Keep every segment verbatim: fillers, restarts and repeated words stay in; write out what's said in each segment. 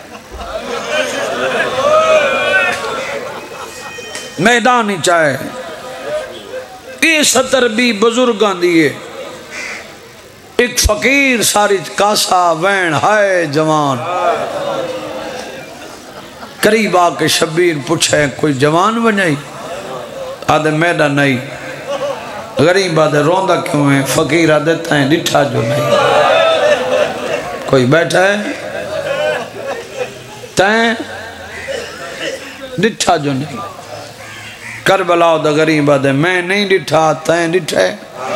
میدان ہی چاہے یہ ستر بھی بزرگاں دیئے ایک فقیر ساری کاسا وین ہائے جوان قریب آکے شبیر پوچھے کوئی جوان بنائی آدھے میڈا نہیں غریب آدھے روندہ کیوں ہے فقیر آدھے تائیں ڈٹھا جو نہیں کوئی بیٹھا ہے تائیں ڈٹھا جو نہیں کربلا دا غریب آدھے میں نہیں ڈٹھا تائیں ڈٹھے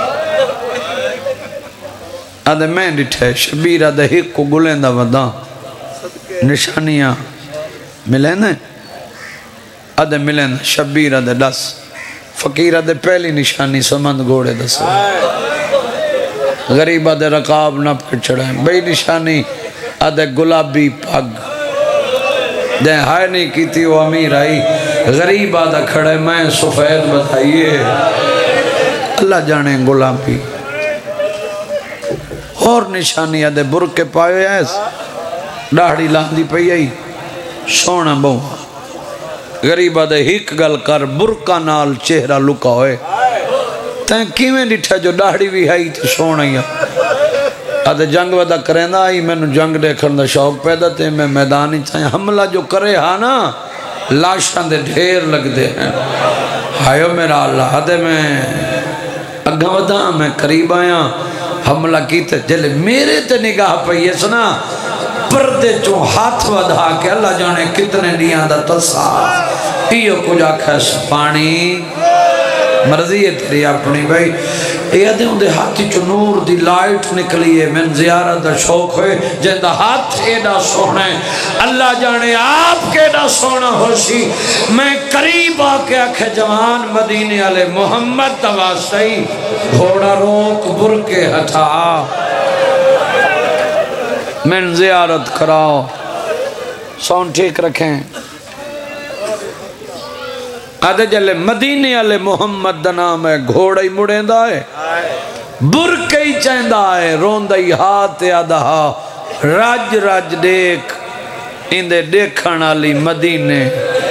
آدھے میں ڈٹھے شبیر آدھے ہک کو گلیں دا وداں نشانیاں ملیں دیں آدھے ملیں دیں شبیر آدھے ڈس فقیر آدھے پہلی نشانی سمند گوڑے دس غریب آدھے رقاب نہ پھر چڑھائیں بھئی نشانی آدھے گلابی پگ دیں ہائے نہیں کی تھی وہ امیر آئی غریب آدھا کھڑے میں سفید بتائیے اللہ جانے گلابی اور نشانی آدھے برکے پائے ایس ڈاڑی لاندی پئی آئی سونا بہو غریب آدھے ہک گل کر برکا نال چہرہ لکا ہوئے تین کیویں ڈٹھا جو ڈاڑی بھی آئی تو سونا ہی آدھے جنگ ودا کریں دا آئی میں نو جنگ دیکھن دا شوق پیدا تے میں میدانی چاہیں حملہ جو کرے ہاں نا لاشان دے ڈھیر لگ دے ہیں ہائیو میرا اللہ آدھے میں اگھا ودا میں قریب آیا حملہ کیتے جلے میرے تے نگاہ پہیے سنا پردے چوں ہاتھ ودھا کے اللہ جانے کتنے دیاں دا تسا ایو کجا کھس پانی مرضی ہے تیری اپنی بھائی یہ دے اندے ہاتھی چو نور دی لائٹ نکلی ہے من زیارت دا شوق ہوئے جن دا ہاتھ ایڈا سونا ہے اللہ جانے آپ کے ایڈا سونا ہوشی میں قریب آکے آکھے جوان مدینے والے محمد تواسطی گھوڑا روک برکے ہٹا من زیارت کراؤ سون ٹھیک رکھیں آدھے جلے مدینے والے محمد دا نام ہے گھوڑا ہی مڑیں دا ہے برکے ہی چاہیں دا ہے روندہ ہی ہاتھ آدھا ہا راج راج دیکھ اندے دیکھن والی مدینے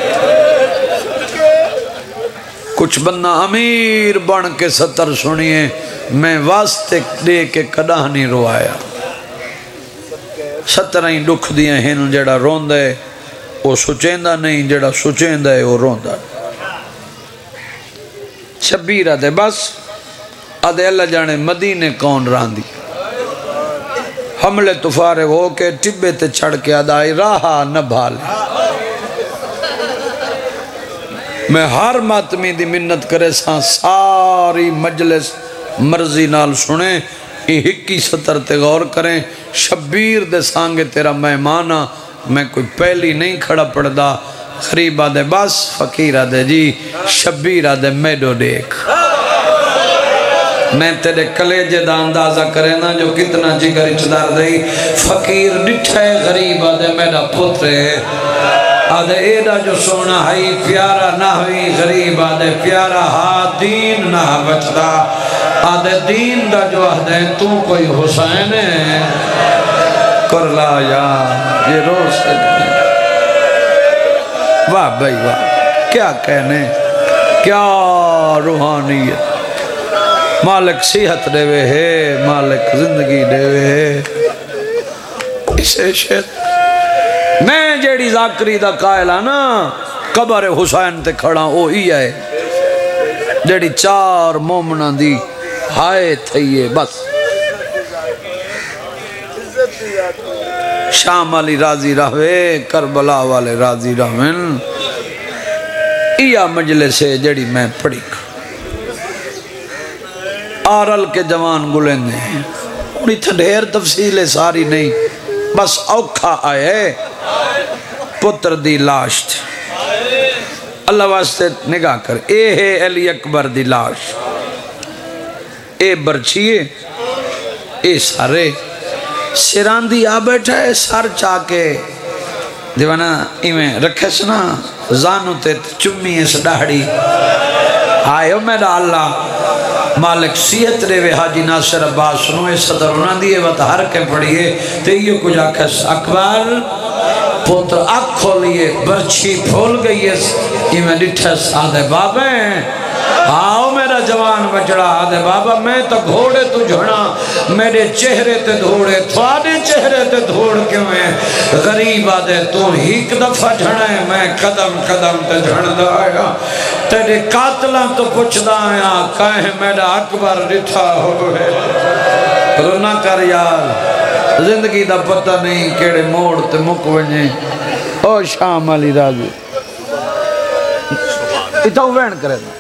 کچھ بندہ امیر بن کے ستر سنیے میں واسطے دے کے کدا نہیں روایا سترہیں دکھ دیاں ہن جڑا روندہ ہے وہ سچیندہ نہیں جڑا سچیندہ ہے وہ روندہ شبیر آدھے بس آدھے اللہ جانے مدینے کون راندی حملے تفارے ہو کے ٹبے تے چھڑ کے آدھائی راہا نہ بھالے میں ہر ماتمی دی منت کرے ساں ساری مجلس مرضی نال سنیں یہ ہکی ستر تے غور کریں شبیر دے سانگے تیرا مہمانا میں کوئی پہلی نہیں کھڑا پڑدا خریب آدھے بس فقیر آدھے جی شبیر آدھے میڈو دیکھ میں تیرے کلیجے دا اندازہ کرے نا جو کتنا جگر اچدار دئی فقیر ڈٹھے غریب آدھے میڈا پترے آدھے ایڈا جو سونا ہائی پیارا نہ ہوئی غریب آدھے پیارا ہا دین نہ بچدا آدھے دین دا جو آدھے تو کوئی حسین ہے کر لا یا یہ روز سکتے واہ بھائی واہ کیا کہنے کیا روحانیت مالک صحت دے وے ہے مالک زندگی دے وے ہے اسے شہد میں جیڑی ذاکری دا قائلہ نا قبر حسین تے کھڑا او ہی ہے جیڑی چار مومنہ دی ہائے تھئیے بس شام علی راضی رہوے کربلا والے راضی رہویں ایا مجلس ہے جڑی میں پڑھی آرل کے جوان گلیں ہیں انہی تھا ڈھیر تفصیل ساری نہیں بس اوکھا آئے پتر دی لاش تھی اللہ واسطے نگاہ کر اے ہے علی اکبر دی لاش اے برچیے اے سارے سراندی آ بیٹھا ہے سر چاکے دیوانا ایمیں رکھے سنا زانو تے چمی اس ڈاڑی آئے ہو میرا اللہ مالک سیت رے وے حاجی ناصر عباس سنوے صدر انہاں دیئے وقت ہر کے پڑھئے تے یہ کچھ آکھس اکبر پوتر اک کھولیے برچھی پھول گئی ہے یہ میں ڈٹھس آدھے بابا ہیں آؤ میرا جوان بچڑا آدھے بابا میں تو گھوڑے تو جھڑا میرے چہرے تے دھوڑے تھوڑے چہرے تے دھوڑ کیوں ہیں غریب آدھے تو ایک دفعہ جھڑا ہے میں قدم قدم تے جھڑ دا آیا تیرے قاتلہ تو پوچھ دا آیا کہیں میرا اکبر ڈٹھا ہوئے رونا کر یار زندگی دا پتہ نہیں کیڑے موڑ تے مک ونجے او شام علی راضی اتھا وین کرے نا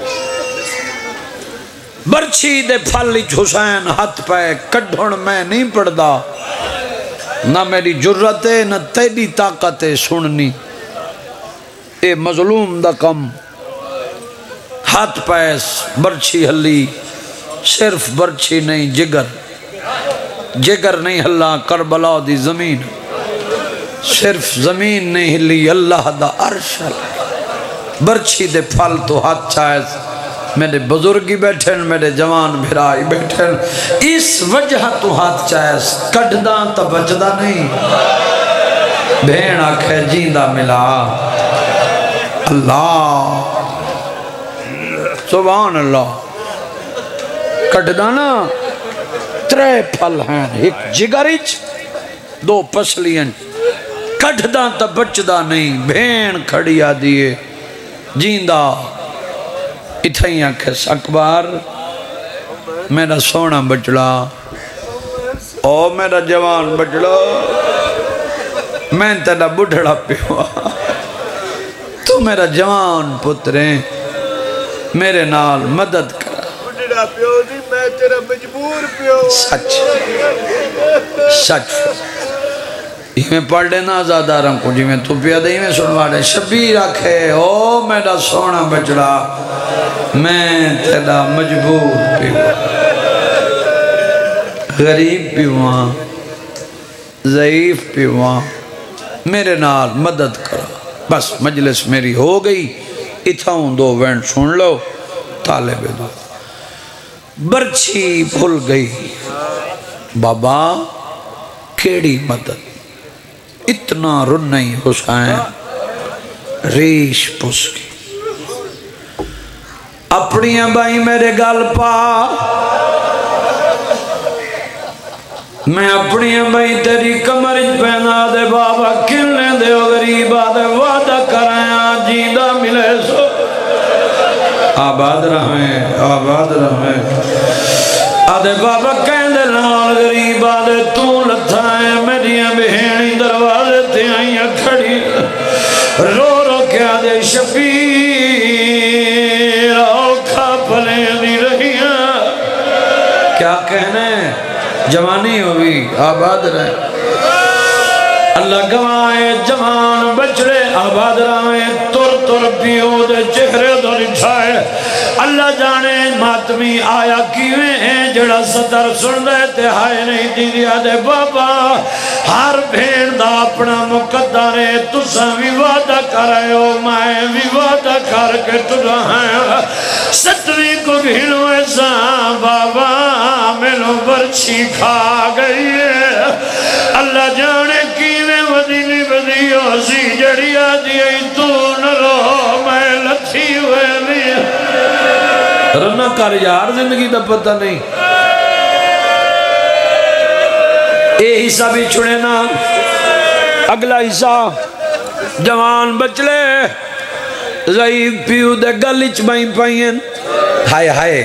برچی دے پھل حسین ہاتھ پہ کڈھن میں نہیں پڑھدا نہ میری جرت ہے نہ تیری طاقت ہے سننی اے مظلوم دا کم ہاتھ پیس برچی ہلی صرف برچی نہیں جگر جگر نہیں ہلا کربلا دی زمین صرف زمین نہیں ہلی اللہ دا عرش برچی دے پھل تو ہاتھ چاہیز میرے بزرگی بیٹھن میرے جوان بھرائی بیٹھن اس وجہ تو ہاتھ چاہیز کڑھدا تا بچدا نہیں بھین آکھے جیندہ ملا اللہ سبحان اللہ کڑھدا نا ترے پھل ہیں ایک جگرچ دو پسلین کڑھدا تا بچدا نہیں بھین کھڑی آدیے جیندہ اتھائی آنکھس اکبر میرا سونا بچڑا او میرا جوان بچڑا میں تیرا بڑھڑا پیوا تو میرا جوان پتریں میرے نال مدد کرا بڑھڑا پیو دی میں تیرا مجبور پیو سچ سچ یہ میں پڑھ لینا آزاداروں کو جی میں تو پیا دے میں سنوا دے شبیر آکھے او میرا سونا بچڑا میں تیرا مجبور پیوا غریب پیوا ضعیف پیوا میرے نال مدد کرا بس مجلس میری ہو گئی اتھاؤں دو وین سن لو طالب دو برچی بھول گئی بابا کیڑی مدد اتنا رنائی حسین ریش پس کی اپنیاں بائی میرے گل پا میں اپنیاں بائی تیری کمرج پہنا دے بابا کلنے دے غریب آدھے وعدہ کرائیں جیدہ ملے سو آباد رہیں آباد رہیں آدھے بابا کہن دے نال غریب آدھے تو لتھائیں میریاں بہینی دروازے تے آئیاں کھڑی رو رو کیا دے شبیر آوکھا پلے دی رہیاں کیا کہنے جوانی ہوئی آباد رہے اللہ گوائے جوان بچڑے آباد رہے تر تر پیو دے چہرے دو نٹھائے اللہ جانے ماتمی آیا کیویں ہیں جڑا ستر سن دے تے ہائے نہیں دی دیا دے بابا ہر بھین دا اپنا مقدر ہے تسا بھی وعدہ کرے ہو میں بھی وعدہ کر کے تجھا ہیں ستویں کو گھنو ایسا بابا مینو برچی کھا گئی ہے اللہ جانے کیویں ودینی ودیو سی جڑی آدھی تو نہ رو میں لتھی ہوئے بھی رنا کر یار زندگی دا پتہ نہیں اے حصہ بھی چھوڑے نا اگلا حصہ جوان بچلے ضعیف پیو دے گلچ بائیں پائیں ہائے ہائے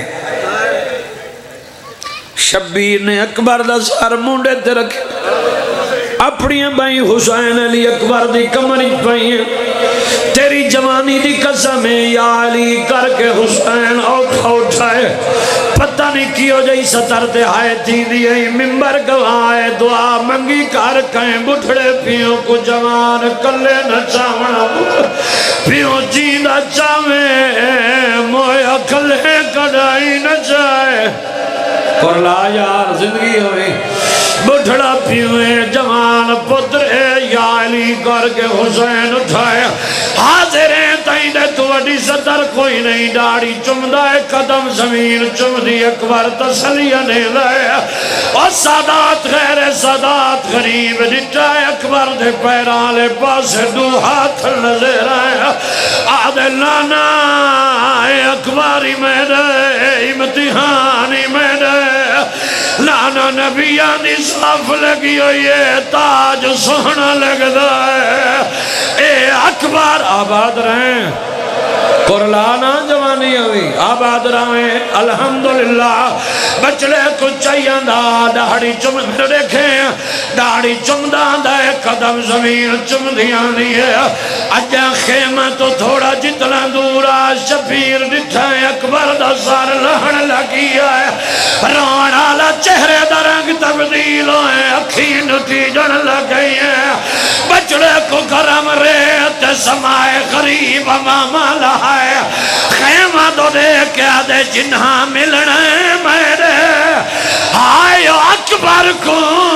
شبیر نے اکبر دا سار مونڈے تے رکھے اپنی بھائی حسین علی اکبر دی کمرچ پائیں تیری جوانی دی قسم یا علی کر کے حسین اوکھا اٹھائے پتہ نہیں کیوں جائی ستر تے ہائے تھی دیئے ممبر گوائے دعا منگی کر کہیں بٹھڑے پیوں کو جوان کلے نہ چاونا پیوں جیندہ چاویں مویا کلے کڑائی نہ چاہے اور لا یار زندگی ہوئی بٹھڑا پیویں جوان پتر یا علی کر کے حسین اٹھائے حاضر ہیں تائیں دے تو دی صدر کوئی نہیں داڑھی چمدہ ہے قدم زمین چمدی اکبر تسلیہ نے لائے اور سادات غیر سادات غریب ڈٹا ہے اکبر دے پیران لے پاس دو ہاتھ نظر آئے آدھے لانا اکباری میں دے امتحانی میں دے لانا نبیان دی صاف لگی ہوئی ہے تاج سونا لگ دائے اے اکبر آباد رہیں قرلانا جوانی ہوئی آباد رہیں الحمدللہ بچلے کچھ چاہیاں دا داڑھی چمد دیکھیں داڑھی چمدان دا قدم زمین چمدیاں نہیں ہے اجا خیمہ تو تھوڑا جتنا دورا شفیر ڈٹھائیں اکبر دا سار لہن لگی ہے رون آلہ چہرے دا رنگ تبدیل ہوئے اکھین کی جن لگئی ہیں بچڑے کو کرم ریت سمائے غریب ماما لہائے خیمہ تو دیکھ کیا دے جنہاں ملنے میرے آئے اکبر کو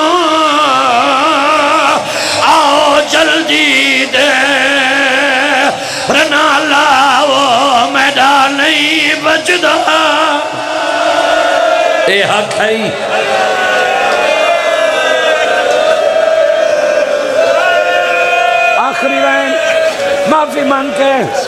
آؤ جلدی دے رنا لاؤ میدان نہیں بچدا اے حق ہے آخری رہن معافی مان کے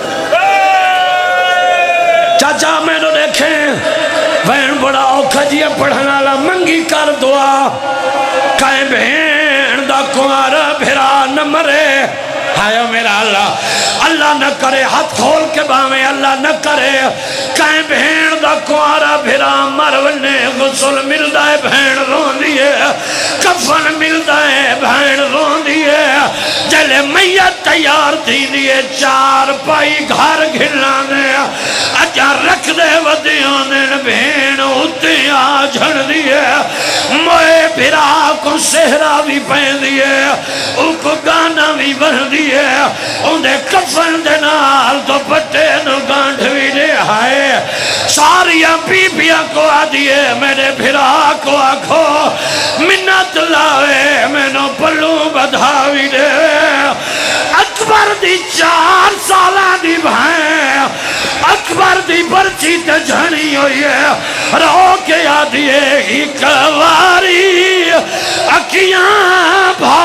چاچا میں نے دیکھیں بہن بڑا اوکھا جیا پڑھنا لا منگی کر دعا کائیں بہن دا کوارا بھرا نہ مرے ہائے میرا اللہ اللہ نہ کرے ہاتھ کھول کے باویں اللہ نہ کرے کائیں بہن دا کوارا بھرا مرولنے غسل مل دائے بہن رون دیئے کفن مل دائے بہن رون دیئے جلے میت تیار تھی دیئے چار پائی گھر گھلانے اجا رکھ دے ودیوں نے بہن ہوتے آجھڑ دیئے موئے بھرا کو سہرہ بھی پہن دیئے او کو گانا بھی بن دیئے اندھے کفن دے نال تو پٹے نو گانڈ بھی دے آئے ساریاں بی بیاں کو آدھیے میرے بھرا کو آکھو منت لاوے میں نو پلو بدھاوی دے اکبر دی چار سالہ دی بھائیں اکبر دی برچی تے جھنی ہوئی ہے رو کے آدھیے ہی کواری اکیاں بھا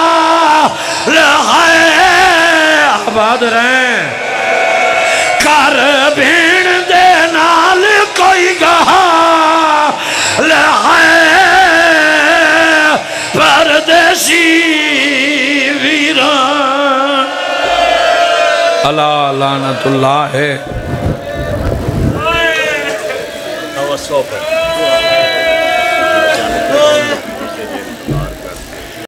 لہائے آباد رہیں کر بھین دے نال کوئی گہا لہائے پردیسی ویران اللہ لعنت اللہ ہے